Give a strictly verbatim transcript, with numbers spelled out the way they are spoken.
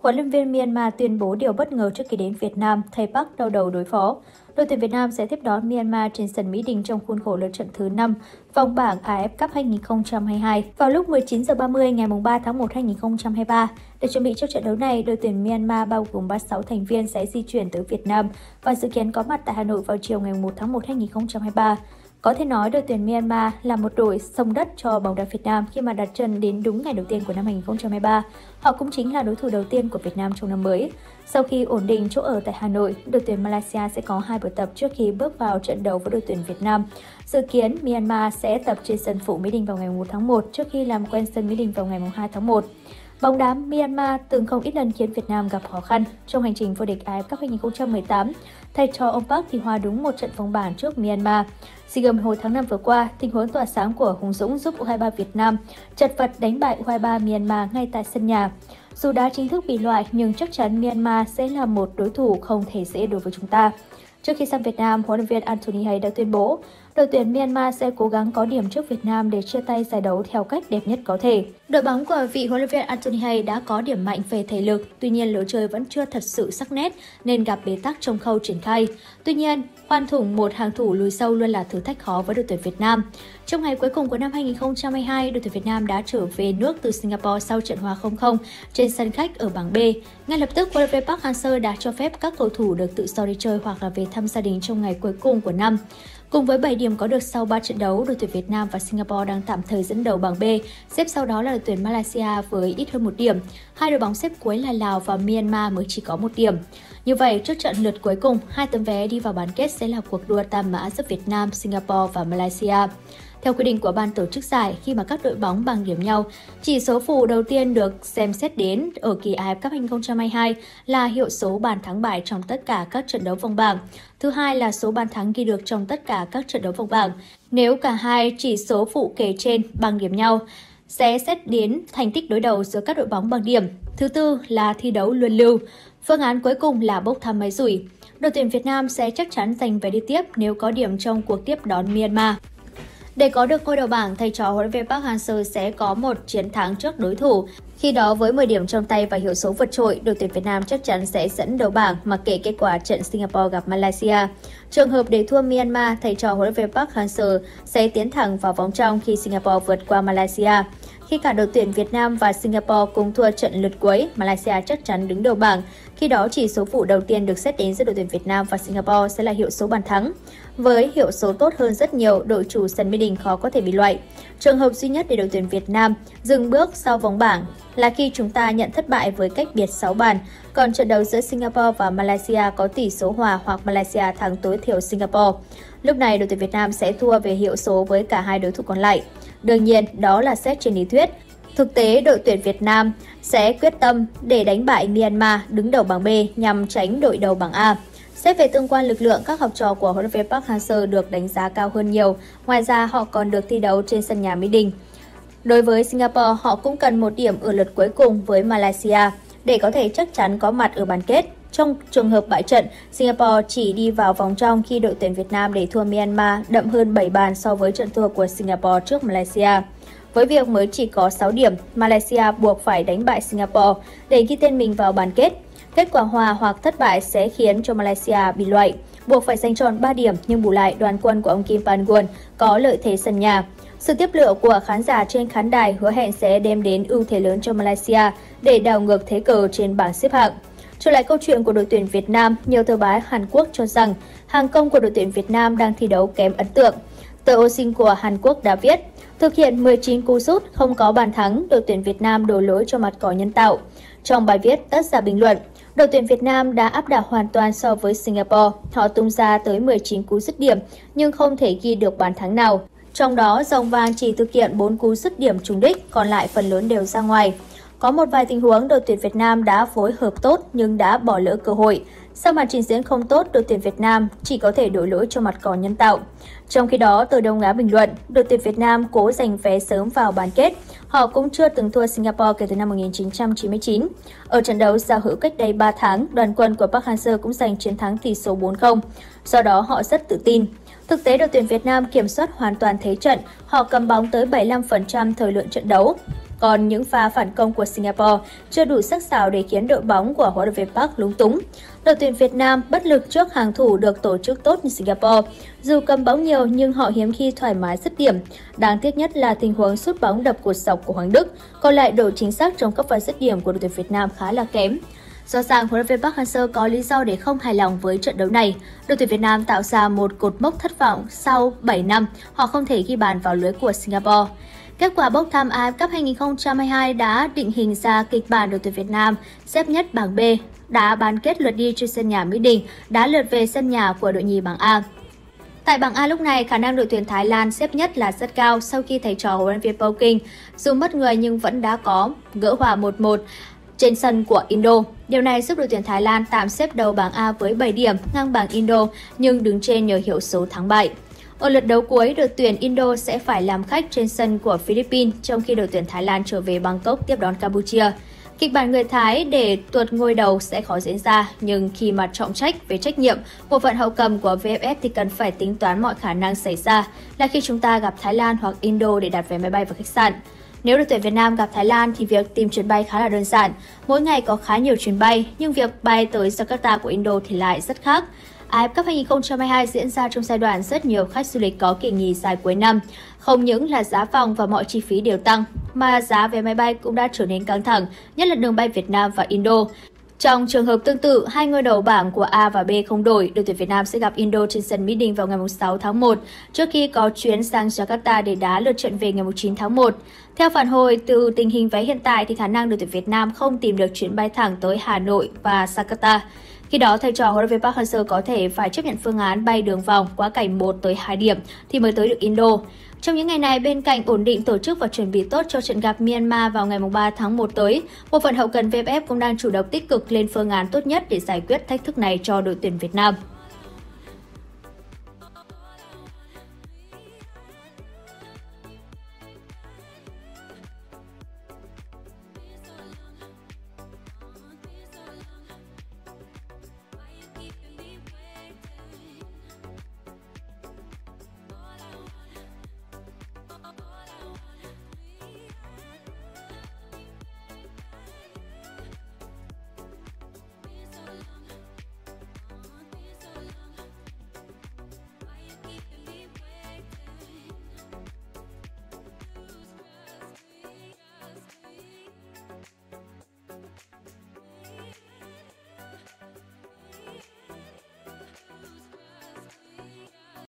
Huấn luyện viên Myanmar tuyên bố điều bất ngờ trước khi đến Việt Nam, thay Park đau đầu đối phó. Đội tuyển Việt Nam sẽ tiếp đón Myanmar trên sân Mỹ Đình trong khuôn khổ lượt trận thứ năm vòng bảng a ép Cup hai nghìn không trăm hai mươi hai vào lúc mười chín giờ ba mươi ngày ba tháng một năm hai nghìn không trăm hai mươi ba. Để chuẩn bị cho trận đấu này, đội tuyển Myanmar bao gồm ba mươi sáu thành viên sẽ di chuyển tới Việt Nam và dự kiến có mặt tại Hà Nội vào chiều ngày một tháng một năm hai nghìn không trăm hai mươi ba. Có thể nói đội tuyển Myanmar là một đội sông đất cho bóng đá Việt Nam khi mà đặt chân đến đúng ngày đầu tiên của năm hai nghìn không trăm hai mươi ba. Họ cũng chính là đối thủ đầu tiên của Việt Nam trong năm mới. Sau khi ổn định chỗ ở tại Hà Nội, đội tuyển Malaysia sẽ có hai buổi tập trước khi bước vào trận đấu với đội tuyển Việt Nam. Dự kiến Myanmar sẽ tập trên sân phụ Mỹ Đình vào ngày một tháng một trước khi làm quen sân Mỹ Đình vào ngày hai tháng một. Bóng đá Myanmar từng không ít lần khiến Việt Nam gặp khó khăn trong hành trình vô địch a ép Cup hai nghìn không trăm mười tám. Thầy trò ông Park thì hòa đúng một trận vòng bảng trước Myanmar. SEA Games hồi tháng năm vừa qua, tình huống tỏa sáng của Hùng Dũng giúp u hai ba Việt Nam chật vật đánh bại u hai ba Myanmar ngay tại sân nhà. Dù đã chính thức bị loại nhưng chắc chắn Myanmar sẽ là một đối thủ không thể dễ đối với chúng ta. Trước khi sang Việt Nam, huấn luyện viên Anthony Hay đã tuyên bố đội tuyển Myanmar sẽ cố gắng có điểm trước Việt Nam để chia tay giải đấu theo cách đẹp nhất có thể. Đội bóng của vị huấn luyện viên Anthony Hay đã có điểm mạnh về thể lực, tuy nhiên lối chơi vẫn chưa thật sự sắc nét nên gặp bế tắc trong khâu triển khai. Tuy nhiên, khoan thủng một hàng thủ lùi sâu luôn là thử thách khó với đội tuyển Việt Nam. Trong ngày cuối cùng của năm hai nghìn không trăm hai mươi hai, đội tuyển Việt Nam đã trở về nước từ Singapore sau trận hòa không không trên sân khách ở bảng B. Ngay lập tức, huấn luyện viên Park Hang-seo đã cho phép các cầu thủ được tự do đi chơi hoặc là về thăm gia đình trong ngày cuối cùng của năm. Cùng với bảy điểm có được sau ba trận đấu, đội tuyển Việt Nam và Singapore đang tạm thời dẫn đầu bảng B, xếp sau đó là đội tuyển Malaysia với ít hơn một điểm. Hai đội bóng xếp cuối là Lào và Myanmar mới chỉ có một điểm. Như vậy, trước trận lượt cuối cùng, hai tấm vé đi vào bán kết sẽ là cuộc đua tam mã giữa Việt Nam, Singapore và Malaysia. Theo quy định của ban tổ chức giải, khi mà các đội bóng bằng điểm nhau, chỉ số phụ đầu tiên được xem xét đến ở kỳ a ép Cup hai nghìn không trăm hai mươi hai là hiệu số bàn thắng bại trong tất cả các trận đấu vòng bảng. Thứ hai là số bàn thắng ghi được trong tất cả các trận đấu vòng bảng. Nếu cả hai chỉ số phụ kể trên bằng điểm nhau, sẽ xét đến thành tích đối đầu giữa các đội bóng bằng điểm. Thứ tư là thi đấu luân lưu. Phương án cuối cùng là bốc thăm máy rủi. Đội tuyển Việt Nam sẽ chắc chắn giành vé đi tiếp nếu có điểm trong cuộc tiếp đón Myanmar. Để có được ngôi đầu bảng, thầy trò huấn luyện viên Park Hang-seo sẽ có một chiến thắng trước đối thủ. Khi đó với mười điểm trong tay và hiệu số vượt trội, đội tuyển Việt Nam chắc chắn sẽ dẫn đầu bảng mặc kệ kết quả trận Singapore gặp Malaysia. Trường hợp để thua Myanmar, thầy trò huấn luyện viên Park Hang-seo sẽ tiến thẳng vào vòng trong khi Singapore vượt qua Malaysia. Khi cả đội tuyển Việt Nam và Singapore cùng thua trận lượt cuối, Malaysia chắc chắn đứng đầu bảng. Khi đó chỉ số phụ đầu tiên được xét đến giữa đội tuyển Việt Nam và Singapore sẽ là hiệu số bàn thắng. Với hiệu số tốt hơn rất nhiều, đội chủ sân Mỹ Đình khó có thể bị loại. Trường hợp duy nhất để đội tuyển Việt Nam dừng bước sau vòng bảng là khi chúng ta nhận thất bại với cách biệt sáu bàn. Còn trận đấu giữa Singapore và Malaysia có tỷ số hòa hoặc Malaysia thắng tối thiểu Singapore. Lúc này đội tuyển Việt Nam sẽ thua về hiệu số với cả hai đối thủ còn lại. Đương nhiên, đó là xét trên lý thuyết. Thực tế, đội tuyển Việt Nam sẽ quyết tâm để đánh bại Myanmar đứng đầu bảng B nhằm tránh đội đầu bảng A. Xét về tương quan lực lượng, các học trò của huấn luyện viên Park Hang-seo được đánh giá cao hơn nhiều. Ngoài ra, họ còn được thi đấu trên sân nhà Mỹ Đình. Đối với Singapore, họ cũng cần một điểm ở lượt cuối cùng với Malaysia để có thể chắc chắn có mặt ở bán kết. Trong trường hợp bại trận, Singapore chỉ đi vào vòng trong khi đội tuyển Việt Nam để thua Myanmar đậm hơn bảy bàn so với trận thua của Singapore trước Malaysia. Với việc mới chỉ có sáu điểm, Malaysia buộc phải đánh bại Singapore để ghi tên mình vào bán kết. Kết quả hòa hoặc thất bại sẽ khiến cho Malaysia bị loại, buộc phải giành tròn ba điểm nhưng bù lại đoàn quân của ông Kim Pan-gun có lợi thế sân nhà. Sự tiếp lửa của khán giả trên khán đài hứa hẹn sẽ đem đến ưu thế lớn cho Malaysia để đảo ngược thế cờ trên bảng xếp hạng. Trở lại câu chuyện của đội tuyển Việt Nam, nhiều tờ báo Hàn Quốc cho rằng hàng công của đội tuyển Việt Nam đang thi đấu kém ấn tượng. Tờ Osin của Hàn Quốc đã viết, thực hiện mười chín cú sút không có bàn thắng, đội tuyển Việt Nam đổ lỗi cho mặt cỏ nhân tạo. Trong bài viết, tác giả bình luận, đội tuyển Việt Nam đã áp đảo hoàn toàn so với Singapore. Họ tung ra tới mười chín cú dứt điểm nhưng không thể ghi được bàn thắng nào. Trong đó, Rồng Vàng chỉ thực hiện bốn cú dứt điểm trúng đích, còn lại phần lớn đều ra ngoài. Có một vài tình huống đội tuyển Việt Nam đã phối hợp tốt nhưng đã bỏ lỡ cơ hội. Sau màn trình diễn không tốt, đội tuyển Việt Nam chỉ có thể đổ lỗi cho mặt cỏ nhân tạo. Trong khi đó, tờ Đông Á bình luận, đội tuyển Việt Nam cố giành vé sớm vào bán kết. Họ cũng chưa từng thua Singapore kể từ năm một nghìn chín trăm chín mươi chín. Ở trận đấu giao hữu cách đây ba tháng, đoàn quân của Park Hang-seo cũng giành chiến thắng tỷ số bốn không. Do đó, họ rất tự tin. Thực tế, đội tuyển Việt Nam kiểm soát hoàn toàn thế trận, họ cầm bóng tới bảy mươi lăm phần trăm thời lượng trận đấu. còn những pha phản công của Singapore chưa đủ sắc sảo để khiến đội bóng của huấn luyện viên Park lúng túng. Đội tuyển Việt Nam bất lực trước hàng thủ được tổ chức tốt như Singapore. Dù cầm bóng nhiều nhưng họ hiếm khi thoải mái dứt điểm. Đáng tiếc nhất là tình huống sút bóng đập cột dọc của Hoàng Đức. Còn lại độ chính xác trong các pha dứt điểm của đội tuyển Việt Nam khá là kém. Rõ ràng huấn luyện viên Park Hang-seo có lý do để không hài lòng với trận đấu này. Đội tuyển Việt Nam tạo ra một cột mốc thất vọng sau bảy năm, họ không thể ghi bàn vào lưới của Singapore. Kết quả bốc thăm a ép Cup hai không hai hai đã định hình ra kịch bản đội tuyển Việt Nam xếp nhất bảng B, đá bán kết lượt đi trên sân nhà Mỹ Đình, đá lượt về sân nhà của đội nhì bảng A. Tại bảng A lúc này, khả năng đội tuyển Thái Lan xếp nhất là rất cao sau khi thầy trò huấn luyện viên Paul King dù mất người nhưng vẫn đã có gỡ hòa một một trên sân của Indo. Điều này giúp đội tuyển Thái Lan tạm xếp đầu bảng A với bảy điểm, ngang bảng Indo nhưng đứng trên nhờ hiệu số thắng bại. Ở lượt đấu cuối, đội tuyển Indo sẽ phải làm khách trên sân của Philippines, trong khi đội tuyển Thái Lan trở về Bangkok tiếp đón Campuchia. Kịch bản người Thái để tuột ngôi đầu sẽ khó diễn ra, nhưng khi mà trọng trách về trách nhiệm, bộ phận hậu cầm của vê ép ép thì cần phải tính toán mọi khả năng xảy ra là khi chúng ta gặp Thái Lan hoặc Indo để đặt vé máy bay và khách sạn. Nếu đội tuyển Việt Nam gặp Thái Lan thì việc tìm chuyến bay khá là đơn giản. Mỗi ngày có khá nhiều chuyến bay, nhưng việc bay tới Jakarta của Indo thì lại rất khác. a ép Cup hai không hai hai diễn ra trong giai đoạn rất nhiều khách du lịch có kỳ nghỉ dài cuối năm. Không những là giá phòng và mọi chi phí đều tăng, mà giá vé máy bay cũng đã trở nên căng thẳng, nhất là đường bay Việt Nam và Indo. Trong trường hợp tương tự, hai ngôi đầu bảng của A và B không đổi, đội tuyển Việt Nam sẽ gặp Indo trên sân Mỹ Đình vào ngày sáu tháng một, trước khi có chuyến sang Jakarta để đá lượt trận về ngày chín tháng một. Theo phản hồi từ tình hình vé hiện tại thì khả năng đội tuyển Việt Nam không tìm được chuyến bay thẳng tới Hà Nội và Jakarta. Khi đó, thầy trò huấn luyện viên Park Hang-seo có thể phải chấp nhận phương án bay đường vòng quá cảnh một tới hai điểm thì mới tới được Indo. Trong những ngày này, bên cạnh ổn định tổ chức và chuẩn bị tốt cho trận gặp Myanmar vào ngày ba tháng một tới, bộ phận hậu cần vê ép ép cũng đang chủ động tích cực lên phương án tốt nhất để giải quyết thách thức này cho đội tuyển Việt Nam.